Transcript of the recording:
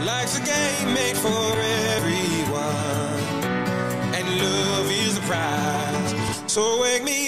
Life's a game made for everyone, and love is the prize. So wake me